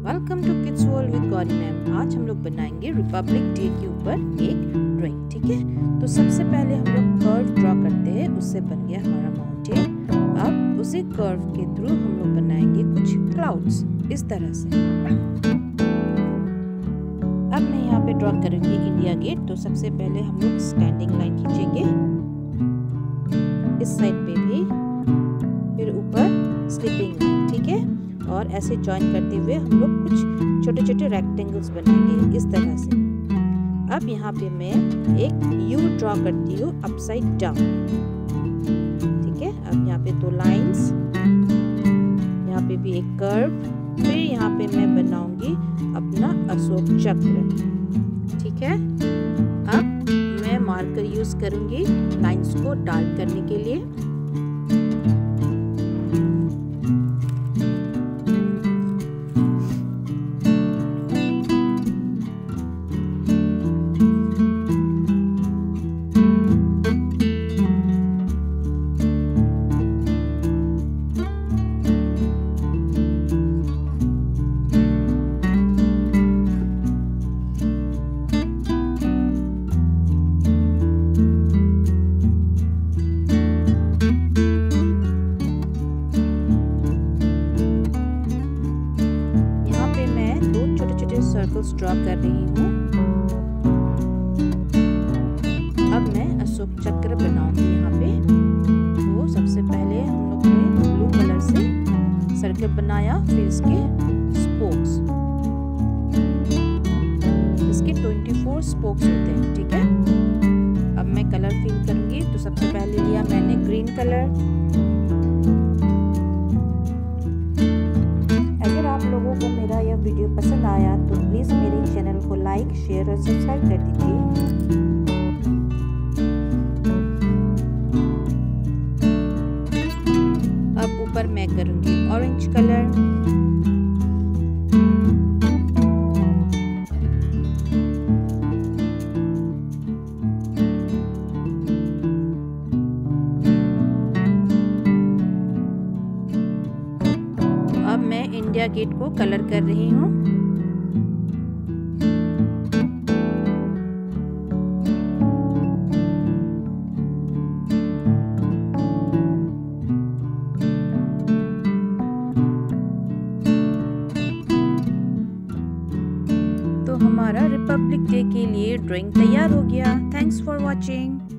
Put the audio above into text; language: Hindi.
Welcome to kids world with Gauri ma'am. आज हम लोग बनाएंगे रिपब्लिक डे के ऊपर एक ड्राइंग। ठीक है, तो सबसे पहले हम लोग कर्व ड्रॉ करते हैं। उससे बन गया हमारा माउंटेन। अब उसी कर्व के थ्रू हम लोग बनाएंगे कुछ क्लाउड्स इस तरह से। अब मैं यहाँ पे ड्रॉ करूँगी इंडिया गेट। तो सबसे पहले हम लोग स्टैंडिंग लाइन खींचेंगे इस साइड पे भी, फिर ऊपर स्लीपिंग लाइन। ठीक है, और ऐसे जॉइन करते हुए हम लोग कुछ छोटे छोटे रेक्टेंगल्स बनाएंगे इस तरह से। अब यहाँ पे मैं एक यू ड्रॉ करती हूँ अपसाइड डाउन। ठीक है, अब यहाँ पे दो लाइंस, यहाँ पे भी एक कर्व, फिर यहाँ पे मैं बनाऊंगी अपना अशोक चक्र। ठीक है, अब मैं मार्कर यूज करूंगी लाइंस को डार्क करने के लिए। सर्कल्स ड्रॉ कर रही हूँ। अब मैं अशोक चक्र बनाऊंगी यहाँ पे। तो सबसे पहले हम लोग ने ब्लू कलर से सर्कल बनाया, फिर इसके स्पोक्स, इसके 24 स्पोक्स होते हैं। ठीक है, अब मैं कलर फिल करूंगी। तो सबसे पहले लिया मैंने ग्रीन कलर। अगर आप लोगों को मेरा यह वीडियो पसंद आया तो प्लीज़ मेरे चैनल को लाइक, शेयर और सब्सक्राइब कर दीजिए। अब ऊपर मैं करूंगी ऑरेंज कलर। अब मैं इंडिया गेट को कलर कर रही हूँ। तो हमारा रिपब्लिक डे के लिए ड्राइंग तैयार हो गया। Thanks for watching.